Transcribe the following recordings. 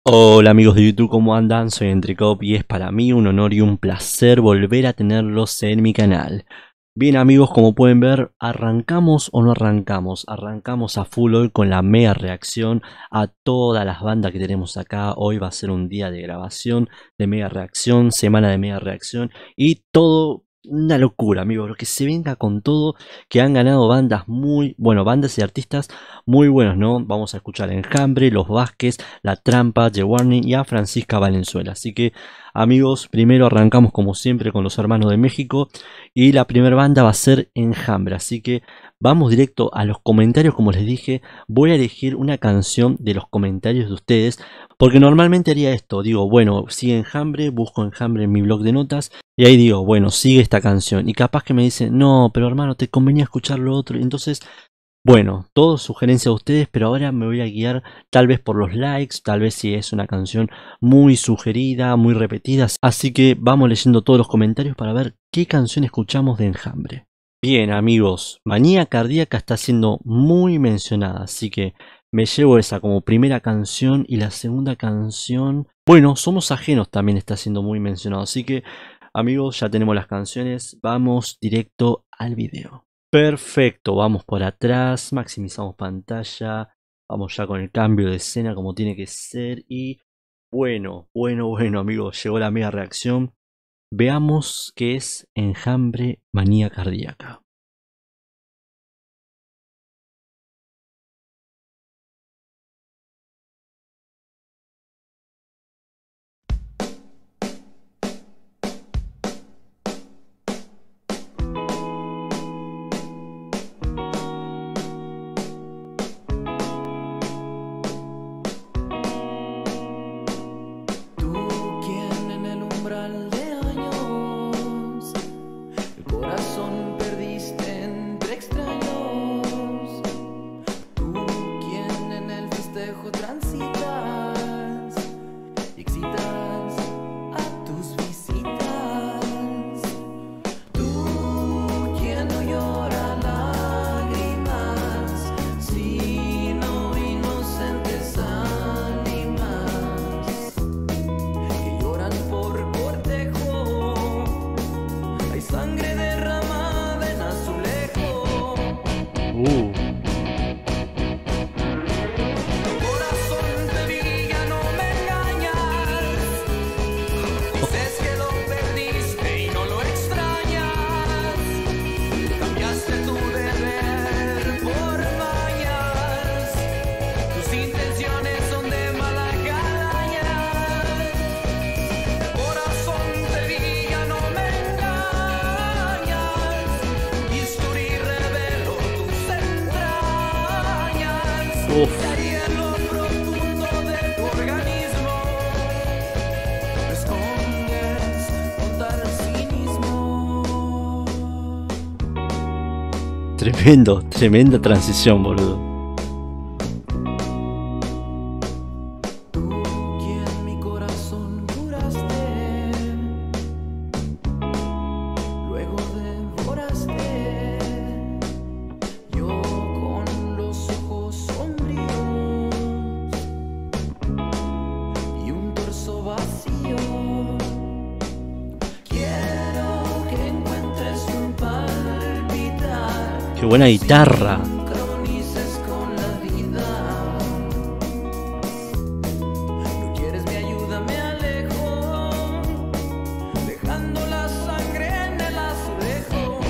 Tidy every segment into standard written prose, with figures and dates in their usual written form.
Hola amigos de YouTube, ¿cómo andan? Soy Entrecop y es para mí un honor y un placer volver a tenerlos en mi canal. Bien amigos, como pueden ver, arrancamos o no arrancamos. Arrancamos a full hoy con la mega reacción a todas las bandas que tenemos acá. Hoy va a ser un día de grabación, de mega reacción, semana de mega reacción y todo una locura amigos. Lo que se venga con todo, que han ganado bandas bandas y artistas muy buenos, ¿no? Vamos a escuchar a Enjambre, Los Vázquez, La Trampa, The Warning y a Francisca Valenzuela. Así que amigos, primero arrancamos como siempre con los Hermanos de México y la primera banda va a ser Enjambre. Así que vamos directo a los comentarios. Como les dije, voy a elegir una canción de los comentarios de ustedes, porque normalmente haría esto, digo, bueno, sigue Enjambre, busco Enjambre en mi blog de notas y ahí digo, bueno, sigue esta canción, y capaz que me dicen, no, pero hermano, te convenía escuchar lo otro. Entonces, bueno, todo sugerencia de ustedes, pero ahora me voy a guiar tal vez por los likes, tal vez si es una canción muy sugerida, muy repetida. Así que vamos leyendo todos los comentarios para ver qué canción escuchamos de Enjambre. Bien amigos, Manía Cardíaca está siendo muy mencionada, así que me llevo esa como primera canción. Y la segunda canción, bueno, Somos Ajenos también está siendo muy mencionado, así que amigos, ya tenemos las canciones, vamos directo al video. Perfecto, vamos por atrás, maximizamos pantalla, vamos ya con el cambio de escena como tiene que ser. Y bueno amigos, llegó la mega reacción. Veamos qué es Enjambre Manía Cardíaca. Sangre derramada en azulejo. Corazón te vi, ya no me engañas. Dices que lo perdiste y no lo extrañas. Cambiaste tu deber por fallas. Tus intenciones son de mala calaña. Corazón te vi, ya no me estaría en lo profundo de tu organismo. Lo escondes con tal cinismo. Tremenda transición, boludo. Tú quien mi corazón curaste, luego devoraste. Yo con los ojos sombríos y un torso vacío, quiero que encuentres un palpitar. Qué buena guitarra. Sincronices con la vida. No quieres mi ayuda, me alejo, dejando la sangre en el azulejo.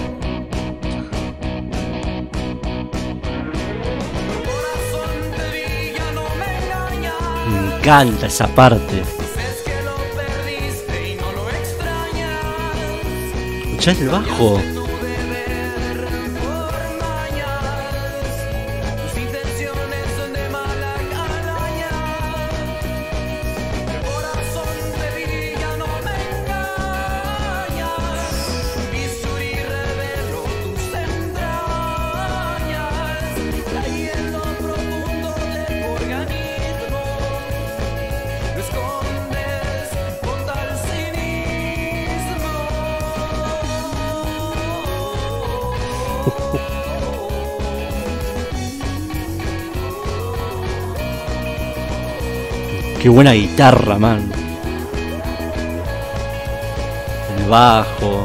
Me encanta esa parte. Dices que lo perdiste y no lo extrañas. Escuchá el bajo. Tu deber por mañas. Tus intenciones son de mala calaña. El corazón te vi, ya no me engañas. Bisturí reveló tus entrañas. Caí en lo profundo de tu organismo. Lo escondes con tal cinismo. Qué buena guitarra, man. El bajo.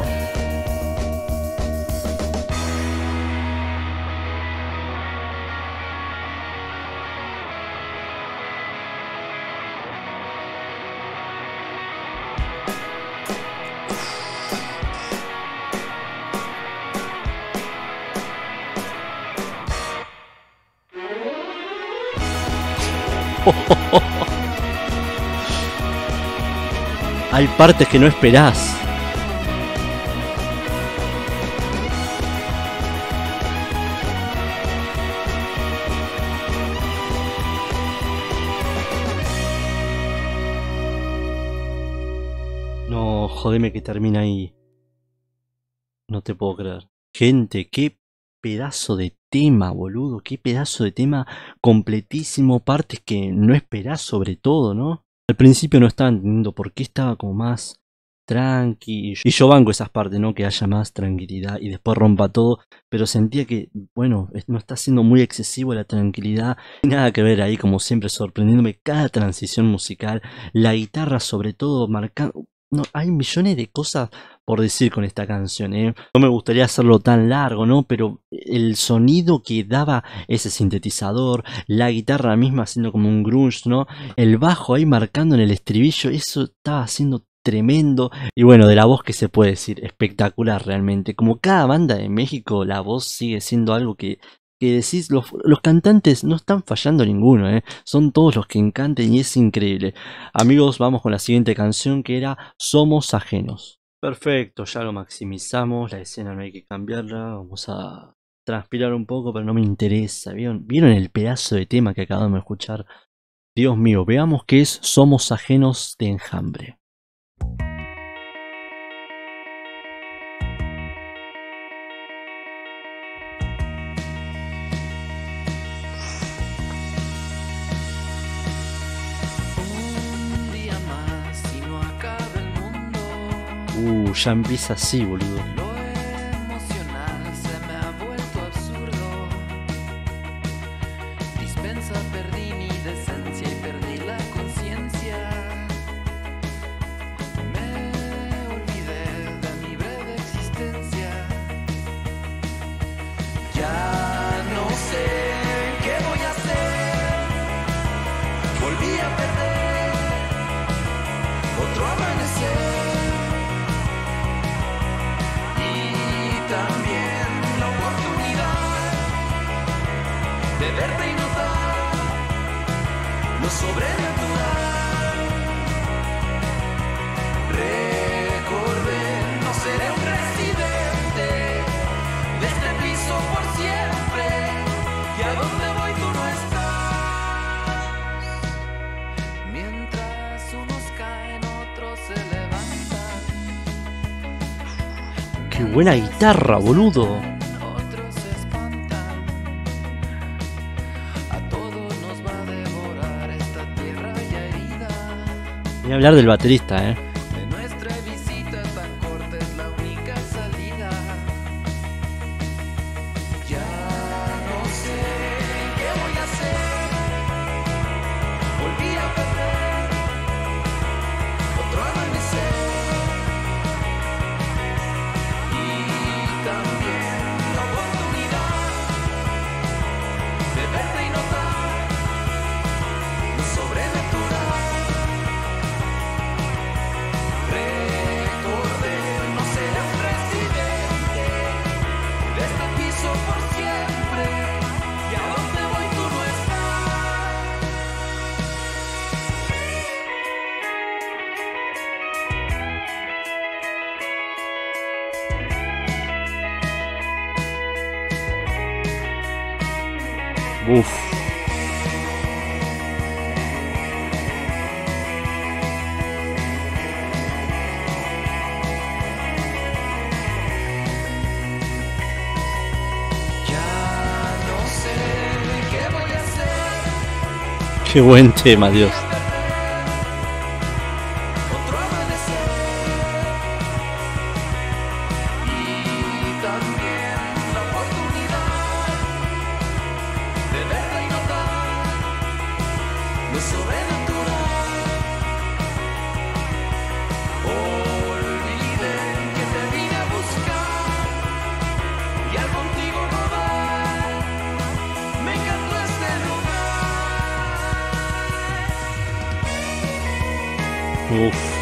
Hay partes que no esperás. No, jodeme que termina ahí. No te puedo creer. Gente, qué pedazo de tema, boludo. Qué pedazo de tema completísimo. Partes que no esperás sobre todo, ¿no? Al principio no estaba entendiendo por qué estaba como más tranqui. Y yo banco esas partes, ¿no? Que haya más tranquilidad y después rompa todo. Pero sentía que, bueno, no está siendo muy excesivo la tranquilidad. Nada que ver ahí, como siempre, sorprendiéndome cada transición musical. La guitarra sobre todo marcando... No, hay millones de cosas por decir con esta canción, ¿eh? No me gustaría hacerlo tan largo, ¿no? Pero el sonido que daba ese sintetizador, la guitarra misma haciendo como un grunge, ¿no? El bajo ahí marcando en el estribillo, eso estaba haciendo tremendo. Y bueno, de la voz, que se puede decir, espectacular realmente. Como cada banda de México, la voz sigue siendo algo que decís, los cantantes no están fallando ninguno, son todos los que encantan y es increíble. Amigos, vamos con la siguiente canción, que era Somos Ajenos. Perfecto, ya lo maximizamos, la escena no hay que cambiarla, vamos a transpirar un poco, pero no me interesa. ¿Vieron el pedazo de tema que acabamos de escuchar? Dios mío, veamos qué es Somos Ajenos de Enjambre. Ya empieza así, boludo. Lo emocional se me ha vuelto absurdo. Dispensa, perdí mi decencia y perdí la conciencia. Me olvidé de mi breve existencia. Ya no sé qué voy a hacer. Volví a perder otro amanecer. También la oportunidad de verte y notar lo sobrenatural. Recordé, no seré un residente de este piso por siempre. Y a donde voy tú no estás. Mientras unos caen, otros se levantan. ¡Qué buena guitarra, boludo! Otros se espantan. A todos nos va a devorar esta tierra ya herida. Voy a hablar del baterista, De nuestra visita tan corta es la única salida. Ya no sé qué voy a hacer. Volví a perder otro amanecer. También la oportunidad de verte y notar lo sobrenatural. Recordé, no seré un residente de este piso por siempre. Y a donde voy tú no Uf. Ya no sé qué voy a hacer. Qué buen tema, Dios. Otro amanecer. Y también la oportunidad de verla y notar lo sobrenatural. Uf.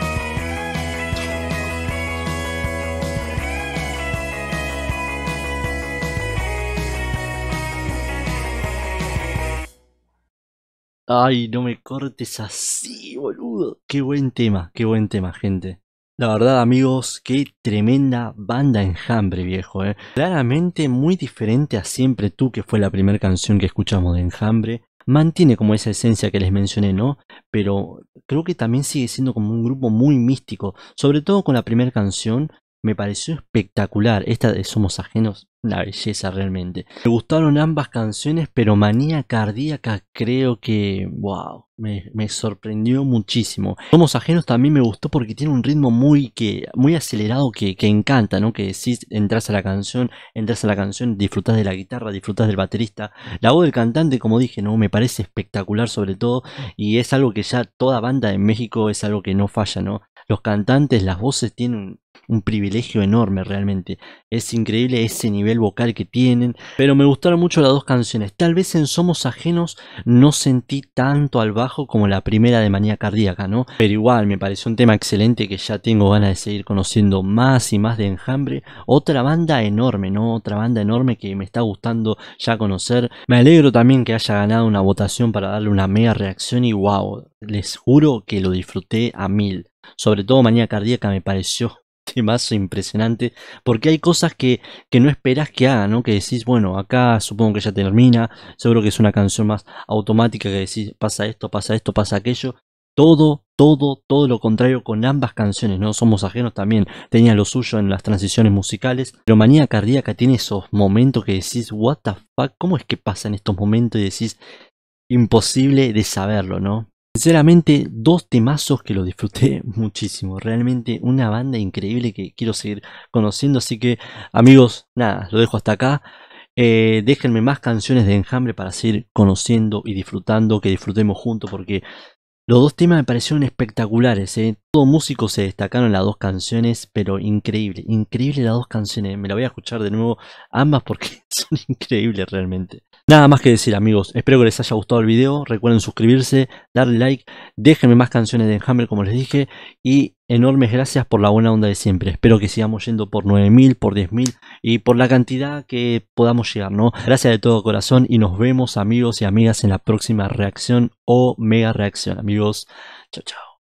Ay, no me cortes así, boludo. Qué buen tema, gente. La verdad, amigos, qué tremenda banda Enjambre, viejo, Claramente muy diferente a Siempre Tú, que fue la primera canción que escuchamos de Enjambre. Mantiene como esa esencia que les mencioné, ¿no? Pero creo que también sigue siendo como un grupo muy místico. Sobre todo con la primera canción, me pareció espectacular. Esta de Somos Ajenos, una belleza realmente. Me gustaron ambas canciones, pero Manía Cardíaca creo que, wow, me sorprendió muchísimo. Somos Ajenos también me gustó porque tiene un ritmo muy acelerado que encanta, ¿no? Que decís, entras a la canción, disfrutás de la guitarra, disfrutás del baterista. La voz del cantante, como dije, ¿no? Me parece espectacular sobre todo, y es algo que ya toda banda en México es algo que no falla, ¿no? Los cantantes, las voces tienen un privilegio enorme realmente. Es increíble ese nivel vocal que tienen. Pero me gustaron mucho las dos canciones. Tal vez en Somos Ajenos no sentí tanto al bajo como la primera de Manía Cardíaca, ¿no? Pero igual me pareció un tema excelente que ya tengo ganas de seguir conociendo más y más de Enjambre. Otra banda enorme, ¿no? Otra banda enorme que me está gustando ya conocer. Me alegro también que haya ganado una votación para darle una mega reacción y wow, les juro que lo disfruté a 1000. Sobre todo Manía Cardíaca me pareció temazo impresionante, porque hay cosas que no esperas que hagan, ¿no? Que decís, bueno, acá supongo que ya termina, seguro que es una canción más automática que decís, pasa esto, pasa aquello. Todo lo contrario con ambas canciones, ¿no? Somos Ajenos también tenía lo suyo en las transiciones musicales, pero Manía Cardíaca tiene esos momentos que decís, what the fuck, ¿cómo es que pasan estos momentos? Y decís, imposible de saberlo, ¿no? Sinceramente, dos temazos que lo disfruté muchísimo. Realmente una banda increíble que quiero seguir conociendo. Así que, amigos, nada, lo dejo hasta acá. Déjenme más canciones de Enjambre para seguir conociendo y disfrutando, que disfrutemos juntos, porque los dos temas me parecieron espectaculares, Todos músicos se destacaron en las dos canciones, pero increíble, increíble las dos canciones. Me la voy a escuchar de nuevo ambas porque son increíbles realmente. Nada más que decir, amigos, espero que les haya gustado el video. Recuerden suscribirse, darle like, déjenme más canciones de Enjambre como les dije, y enormes gracias por la buena onda de siempre. Espero que sigamos yendo por 9000, por 10000 y por la cantidad que podamos llegar, ¿no? Gracias de todo corazón y nos vemos, amigos y amigas, en la próxima reacción o mega reacción, amigos. Chao, chao.